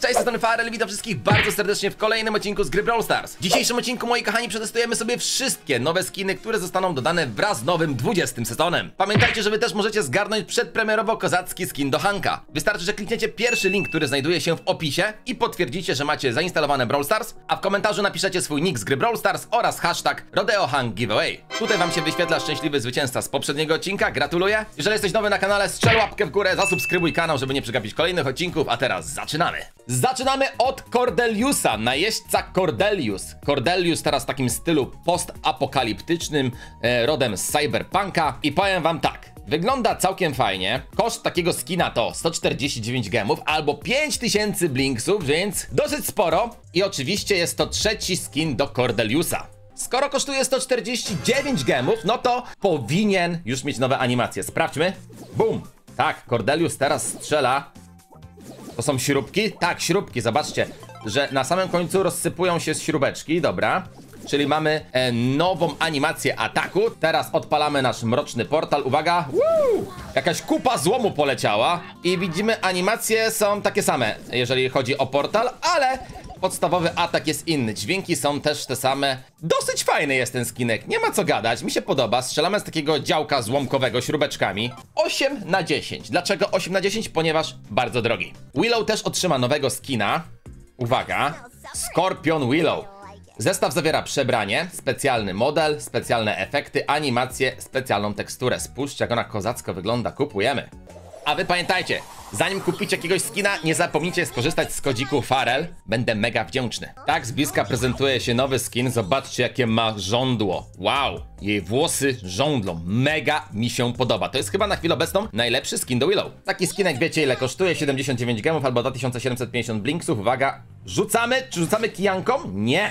Cześć, z strony Farel, witam wszystkich bardzo serdecznie w kolejnym odcinku z gry Brawl Stars. W dzisiejszym odcinku, moi kochani, przetestujemy sobie wszystkie nowe skiny, które zostaną dodane wraz z nowym 20 sezonem. Pamiętajcie, że wy też możecie zgarnąć przedpremierowo kozacki skin do Hanka. Wystarczy, że klikniecie pierwszy link, który znajduje się w opisie i potwierdzicie, że macie zainstalowane Brawl Stars, a w komentarzu napiszecie swój nick z gry Brawl Stars oraz hashtag RodeoHankGiveaway. Tutaj wam się wyświetla szczęśliwy zwycięzca z poprzedniego odcinka, gratuluję. Jeżeli jesteś nowy na kanale, strzel łapkę w górę, zasubskrybuj kanał, żeby nie przegapić kolejnych odcinków, a teraz zaczynamy. Zaczynamy od Cordeliusa, najeźdźca Cordelius. Cordelius teraz w takim stylu postapokaliptycznym, rodem z Cyberpunka. I powiem wam tak, wygląda całkiem fajnie. Koszt takiego skina to 149 gemów albo 5000 blinksów, więc dosyć sporo. I oczywiście jest to trzeci skin do Cordeliusa. Skoro kosztuje 149 gemów, no to powinien już mieć nowe animacje. Sprawdźmy. Bum! Tak, Cordelius teraz strzela. To są śrubki? Tak, śrubki, zobaczcie, że na samym końcu rozsypują się śrubeczki, dobra. Czyli mamy nową animację ataku. Teraz odpalamy nasz mroczny portal, uwaga. Woo! Jakaś kupa złomu poleciała. I widzimy, animacje są takie same, jeżeli chodzi o portal, ale podstawowy atak jest inny. Dźwięki są też te same. Dosyć fajny jest ten skinek, nie ma co gadać, mi się podoba. Strzelamy z takiego działka złomkowego śrubeczkami. 8 na 10. Dlaczego 8 na 10? Ponieważ bardzo drogi. Willow też otrzyma nowego skina. Uwaga. Scorpion Willow. Zestaw zawiera przebranie, specjalny model, specjalne efekty, animacje, specjalną teksturę. Spójrzcie, jak ona kozacko wygląda, kupujemy. A wy pamiętajcie, zanim kupicie jakiegoś skina, nie zapomnijcie skorzystać z kodziku Farel. Będę mega wdzięczny. Tak z bliska prezentuje się nowy skin. Zobaczcie, jakie ma żądło. Wow, jej włosy żądlą. Mega mi się podoba. To jest chyba na chwilę obecną najlepszy skin do Willow. Taki skinek wiecie ile kosztuje? 79 gemów albo 2750 blinksów. Uwaga, rzucamy? Czy rzucamy kijanką? Nie.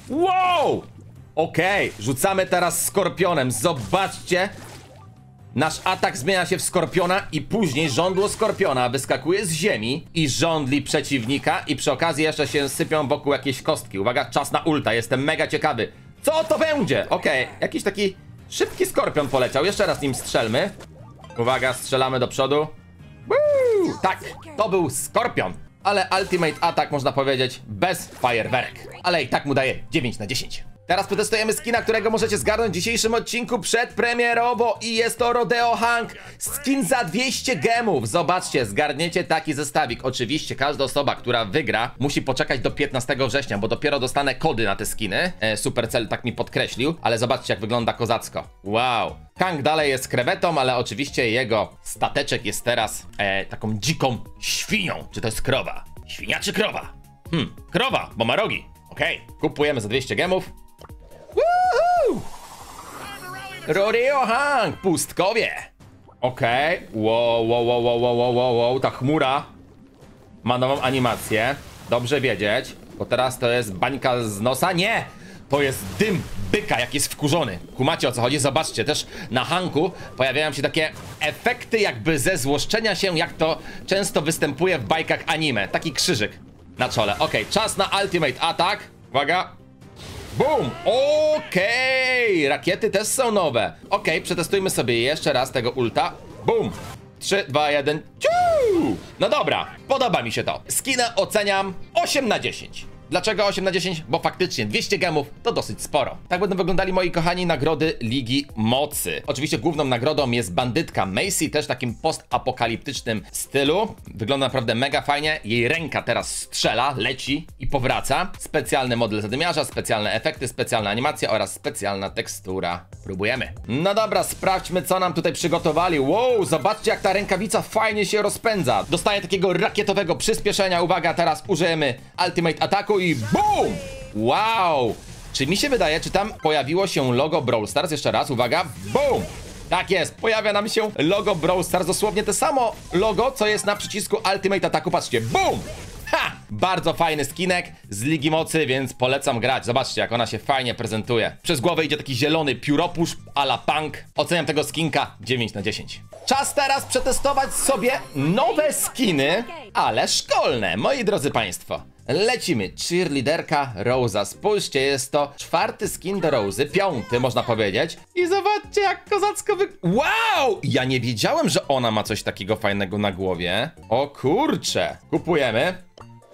Wow! Okej, rzucamy teraz skorpionem. Zobaczcie. Nasz atak zmienia się w skorpiona i później żądło skorpiona wyskakuje z ziemi i żądli przeciwnika i przy okazji jeszcze się sypią wokół jakieś kostki. Uwaga, czas na ulta, jestem mega ciekawy. Co to będzie? Okej, jakiś taki szybki skorpion poleciał, jeszcze raz nim strzelmy. Uwaga, strzelamy do przodu. Woo! Tak, to był skorpion. Ale ultimate atak można powiedzieć bez fajerwerek. Ale i tak mu daje 9 na 10. Teraz przetestujemy skina, którego możecie zgarnąć w dzisiejszym odcinku przedpremierowo i jest to Rodeo Hank. Skin za 200 gemów. Zobaczcie, zgarniecie taki zestawik. Oczywiście każda osoba, która wygra, musi poczekać do 15 września, bo dopiero dostanę kody na te skiny. Supercell tak mi podkreślił, ale zobaczcie, jak wygląda kozacko. Wow. Hank dalej jest krewetą, ale oczywiście jego stateczek jest teraz taką dziką świnią. Czy to jest krowa? Świnia czy krowa? Krowa, bo ma rogi. Okej, kupujemy za 200 gemów. Woohoo! Rodeo Hank, pustkowie. Okej, wow, ta chmura ma nową animację. Dobrze wiedzieć, bo teraz to jest bańka z nosa. Nie, to jest dym byka, jak jest wkurzony. Kumacie, o co chodzi? Zobaczcie, też na Hanku pojawiają się takie efekty jakby ze złoszczenia się, jak to często występuje w bajkach anime. Taki krzyżyk na czole. Okej, czas na ultimate atak. Uwaga. Boom! Okej! Rakiety też są nowe. Okej, przetestujmy sobie jeszcze raz tego ulta. Boom! 3, 2, 1. Ciu! No dobra, podoba mi się to. Skinę oceniam 8 na 10. Dlaczego 8 na 10? Bo faktycznie 200 gemów to dosyć sporo. Tak będą wyglądali, moi kochani, nagrody Ligi Mocy. Oczywiście główną nagrodą jest bandytka Macy, też w takim postapokaliptycznym stylu. Wygląda naprawdę mega fajnie. Jej ręka teraz strzela, leci i powraca. Specjalny model zadymiarza, specjalne efekty, specjalna animacja oraz specjalna tekstura. Próbujemy. No dobra, sprawdźmy, co nam tutaj przygotowali. Wow, zobaczcie, jak ta rękawica fajnie się rozpędza. Dostaje takiego rakietowego przyspieszenia. Uwaga, teraz użyjemy ultimate ataku i BOOM! Wow! Czy mi się wydaje, czy tam pojawiło się logo Brawl Stars? Jeszcze raz, uwaga, BOOM! Tak jest, pojawia nam się logo Brawl Stars, dosłownie to samo logo, co jest na przycisku Ultimate Ataku, patrzcie, BOOM! Ha! Bardzo fajny skinek z Ligi Mocy, więc polecam grać. Zobaczcie, jak ona się fajnie prezentuje. Przez głowę idzie taki zielony pióropusz a la punk. Oceniam tego skinka 9 na 10. Czas teraz przetestować sobie nowe skiny, ale szkolne, moi drodzy państwo. Lecimy, cheerleaderka Rosa. Spójrzcie, jest to 4. skin do Rosy, 5. można powiedzieć. I zobaczcie, jak kozacko Wow! Ja nie wiedziałem, że ona ma coś takiego fajnego na głowie. O kurcze. Kupujemy.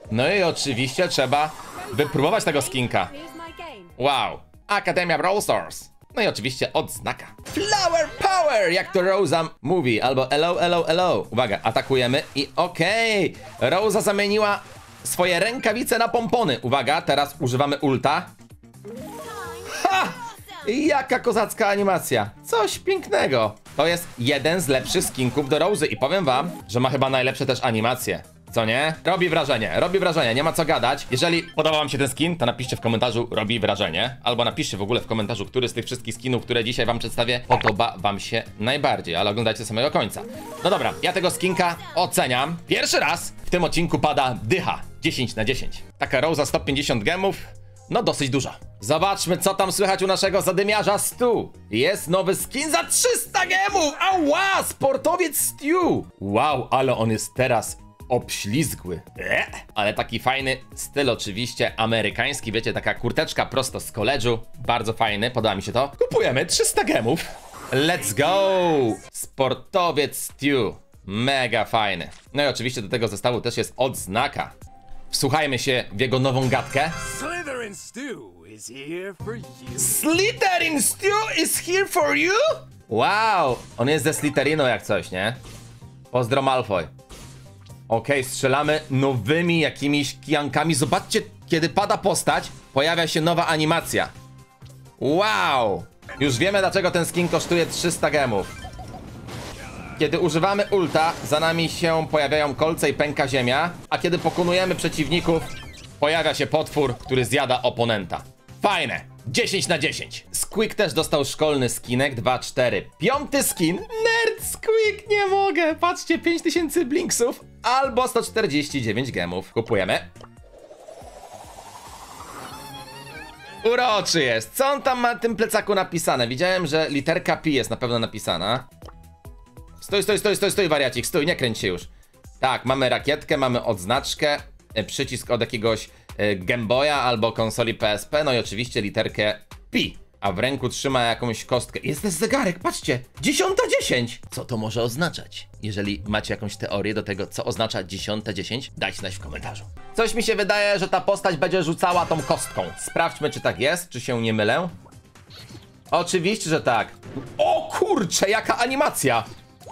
No i oczywiście trzeba wypróbować tego skinka. Wow. Akademia Brawl Stars. No i oczywiście odznaka. Flower Power, jak to Rosa mówi. Albo hello, hello, hello. Uwaga, atakujemy i okej. Rosa zamieniła swoje rękawice na pompony. Uwaga, teraz używamy ulta. Ha! Jaka kozacka animacja. Coś pięknego. To jest jeden z lepszych skinków do Rosy i powiem wam, że ma chyba najlepsze też animacje. Co nie? Robi wrażenie, nie ma co gadać. Jeżeli podoba wam się ten skin, to napiszcie w komentarzu robi wrażenie. Albo napiszcie w ogóle w komentarzu, który z tych wszystkich skinów, które dzisiaj wam przedstawię, podoba wam się najbardziej. Ale oglądajcie do samego końca. No dobra, ja tego skinka oceniam. Pierwszy raz w tym odcinku pada dycha. 10 na 10. Taka Rosa 150 gemów. No dosyć dużo. Zobaczmy, co tam słychać u naszego zadymiarza Stu. Jest nowy skin za 300 gemów! Ała! Sportowiec Stu! Wow, ale on jest teraz obślizgły. Ale taki fajny styl oczywiście amerykański, wiecie, taka kurteczka prosto z koledżu. Bardzo fajny, podoba mi się to. Kupujemy 300 gemów. Let's go! Sportowiec Stu. Mega fajny. No i oczywiście do tego zestawu też jest odznaka. Wsłuchajmy się w jego nową gadkę. Slytherin Stew is here for you. Slytherin Stew is here for you? Wow, on jest ze Slytherinu jak coś, nie? Pozdro Malfoy. Okej, strzelamy nowymi jakimiś kijankami. Zobaczcie, kiedy pada postać, pojawia się nowa animacja. Wow! Już wiemy, dlaczego ten skin kosztuje 300 gemów. Kiedy używamy ulta, za nami się pojawiają kolce i pęka ziemia, a kiedy pokonujemy przeciwników, pojawia się potwór, który zjada oponenta. Fajne! 10 na 10. Squeak też dostał szkolny skinek, 2-4. Piąty skin, Nerd Squeak, nie mogę. Patrzcie, 5000 blinksów albo 149 gemów. Kupujemy. Uroczy jest. Co on tam ma na tym plecaku napisane? Widziałem, że literka P jest na pewno napisana. Stój, wariacik, stój, nie kręć się już. Tak, mamy rakietkę, mamy odznaczkę, przycisk od jakiegoś Game Boya albo konsoli PSP, no i oczywiście literkę P. A w ręku trzyma jakąś kostkę. Jest też zegarek, patrzcie, 10:10. Co to może oznaczać? Jeżeli macie jakąś teorię do tego, co oznacza 10:10, dajcie znać w komentarzu. Coś mi się wydaje, że ta postać będzie rzucała tą kostką. Sprawdźmy, czy tak jest, czy się nie mylę. Oczywiście, że tak. O kurczę, jaka animacja!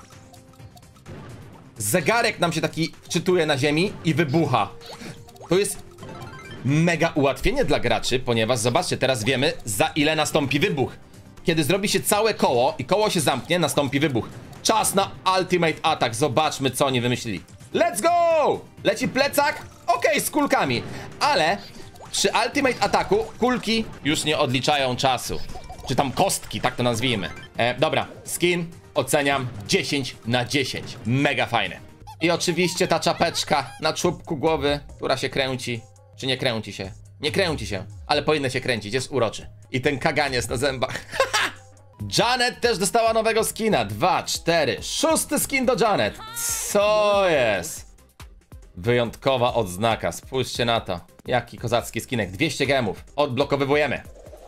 Zegarek nam się taki wczytuje na ziemi i wybucha. To jest mega ułatwienie dla graczy, ponieważ zobaczcie, teraz wiemy, za ile nastąpi wybuch. Kiedy zrobi się całe koło i koło się zamknie, nastąpi wybuch. Czas na Ultimate Attack. Zobaczmy, co oni wymyślili. Let's go! Leci plecak? Okej, z kulkami. Ale przy Ultimate Attacku kulki już nie odliczają czasu. Czy tam kostki, tak to nazwijmy. Dobra, skin oceniam 10 na 10. Mega fajny. I oczywiście ta czapeczka na czubku głowy, która się kręci. Czy nie kręci się? Nie kręci się, ale powinna się kręcić, jest uroczy. I ten kaganiec na zębach. Janet też dostała nowego skina. 2, 4, 6 skin do Janet. Co jest? Wyjątkowa odznaka, spójrzcie na to. Jaki kozacki skinek, 200 gemów. Odblokowywujemy.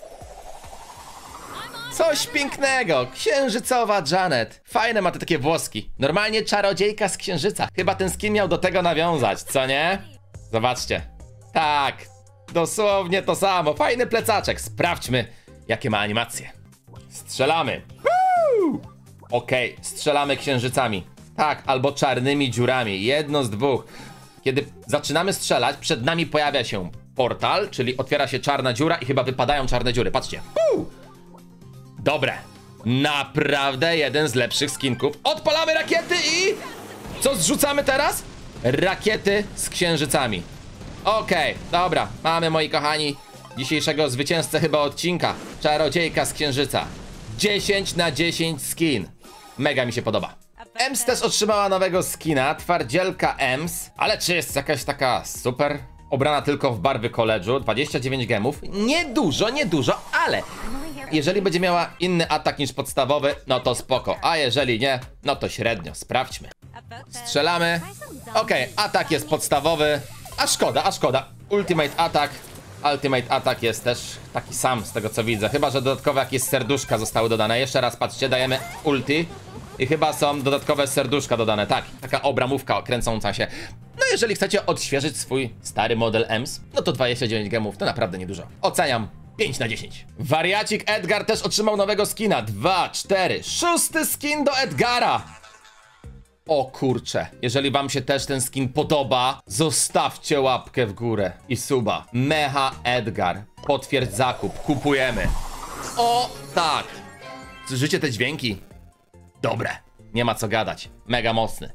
Coś pięknego, księżycowa Janet. Fajne ma te takie włoski. Normalnie czarodziejka z księżyca. Chyba ten skin miał do tego nawiązać, co nie? Zobaczcie. Tak, dosłownie to samo. Fajny plecaczek. Sprawdźmy, jakie ma animacje. Strzelamy. Okej, strzelamy księżycami. Tak, albo czarnymi dziurami. Jedno z dwóch. Kiedy zaczynamy strzelać, przed nami pojawia się portal, czyli otwiera się czarna dziura i chyba wypadają czarne dziury. Patrzcie. Dobre. Naprawdę jeden z lepszych skinków. Odpalamy rakiety i... co zrzucamy teraz? Rakiety z księżycami. Okej, dobra. Mamy, moi kochani, dzisiejszego zwycięzcę chyba odcinka. Czarodziejka z księżyca. 10 na 10 skin. Mega mi się podoba. Ems też otrzymała nowego skina. Twardzielka Ems. Ale czy jest jakaś taka super? Obrana tylko w barwy koledżu. 29 gemów. Nie dużo, ale... jeżeli będzie miała inny atak niż podstawowy, no to spoko. A jeżeli nie, no to średnio. Sprawdźmy. Strzelamy. Okej, atak jest podstawowy. A szkoda. Ultimate Attack jest też taki sam z tego co widzę. Chyba że dodatkowe jakieś serduszka zostały dodane. Jeszcze raz patrzcie, dajemy ulti. I chyba są dodatkowe serduszka dodane, tak. Taka obramówka kręcąca się. No jeżeli chcecie odświeżyć swój stary model EMS, no to 29 gemów to naprawdę niedużo. Oceniam 5 na 10. Wariacik Edgar też otrzymał nowego skina. 2, 4, 6 skin do Edgara. O kurcze, jeżeli wam się też ten skin podoba, zostawcie łapkę w górę i suba. Mecha Edgar. Potwierdź zakup. Kupujemy. O tak. Słyszycie te dźwięki? Dobre. Nie ma co gadać. Mega mocny.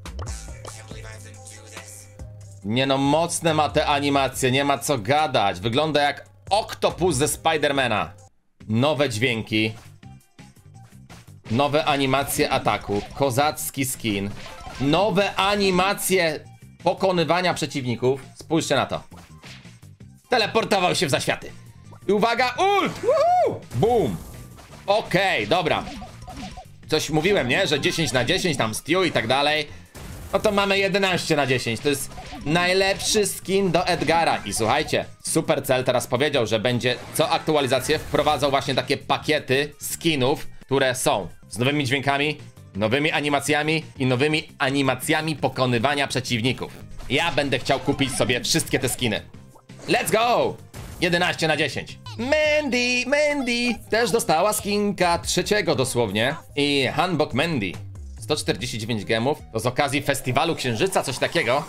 Nie no, mocne ma te animacje. Nie ma co gadać. Wygląda jak Octopus ze Spidermana. Nowe dźwięki. Nowe animacje ataku. Kozacki skin. Nowe animacje pokonywania przeciwników. Spójrzcie na to. Teleportował się w zaświaty. I uwaga, ult! Woohoo! Boom! Okej, dobra. Coś mówiłem, nie? Że 10 na 10, tam Stew i tak dalej. No to mamy 11 na 10. To jest najlepszy skin do Edgara. I słuchajcie, Supercell teraz powiedział, że będzie co aktualizację wprowadzał właśnie takie pakiety skinów, które są z nowymi dźwiękami, nowymi animacjami i nowymi animacjami pokonywania przeciwników. Ja będę chciał kupić sobie wszystkie te skiny. Let's go! 11 na 10. Mandy też dostała skinka trzeciego dosłownie. I Hanbok Mandy. 149 gemów. To z okazji festiwalu Księżyca, coś takiego.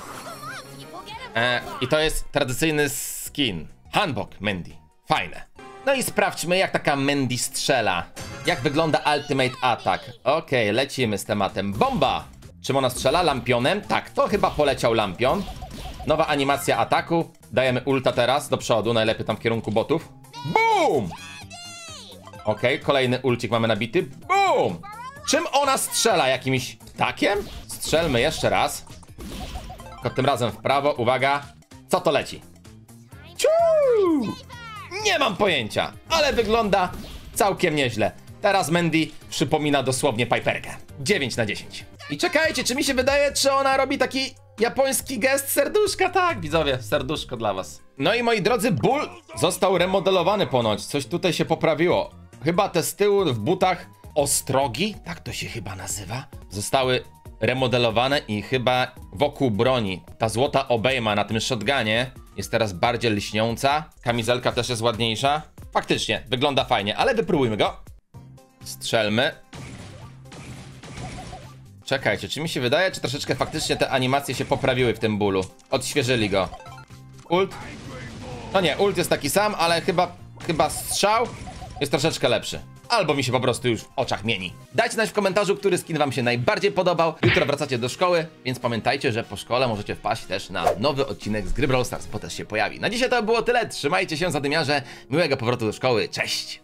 I to jest tradycyjny skin. Hanbok Mandy. Fajne. No i sprawdźmy, jak taka Mandy strzela. Jak wygląda Ultimate Attack. Okej, lecimy z tematem. Bomba! Czym ona strzela? Lampionem? Tak, to chyba poleciał lampion. Nowa animacja ataku. Dajemy ulta teraz do przodu, najlepiej tam w kierunku botów. Boom! Okej, kolejny ulcik mamy nabity. Boom! Czym ona strzela? Jakimś ptakiem? Strzelmy jeszcze raz. Tylko tym razem w prawo. Uwaga. Co to leci? Ciu! Nie mam pojęcia, ale wygląda całkiem nieźle. Teraz Mandy przypomina dosłownie Piperkę. 9 na 10. I czekajcie, czy mi się wydaje, czy ona robi taki japoński gest serduszka? Tak, widzowie, serduszko dla was. No i moi drodzy, Bull został remodelowany ponoć. Coś tutaj się poprawiło. Chyba te z tyłu w butach ostrogi, tak to się chyba nazywa, zostały remodelowane i chyba wokół broni ta złota obejma na tym shotgunie jest teraz bardziej lśniąca. Kamizelka też jest ładniejsza. Faktycznie, wygląda fajnie, ale wypróbujmy go. Strzelmy. Czekajcie, czy mi się wydaje, czy troszeczkę faktycznie te animacje się poprawiły w tym Bullu? Odświeżyli go. Ult? No nie, ult jest taki sam, ale chyba strzał jest troszeczkę lepszy. Albo mi się po prostu już w oczach mieni. Dajcie znać w komentarzu, który skin wam się najbardziej podobał. Jutro wracacie do szkoły, więc pamiętajcie, że po szkole możecie wpaść też na nowy odcinek z gry Brawl Stars, bo też się pojawi. Na dzisiaj to było tyle, trzymajcie się zadymiarze, miłego powrotu do szkoły, cześć!